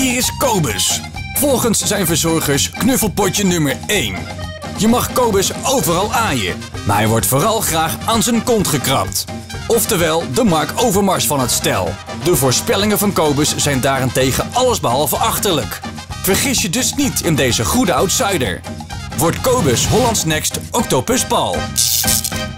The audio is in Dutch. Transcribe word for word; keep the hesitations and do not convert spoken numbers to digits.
Hier is Cobus. Volgens zijn verzorgers knuffelpotje nummer één. Je mag Cobus overal aaien, maar hij wordt vooral graag aan zijn kont gekrabt. Oftewel de Mark Overmars van het stel. De voorspellingen van Cobus zijn daarentegen allesbehalve achterlijk. Vergis je dus niet in deze goede outsider. Wordt Cobus Hollands Next Octopus Paul.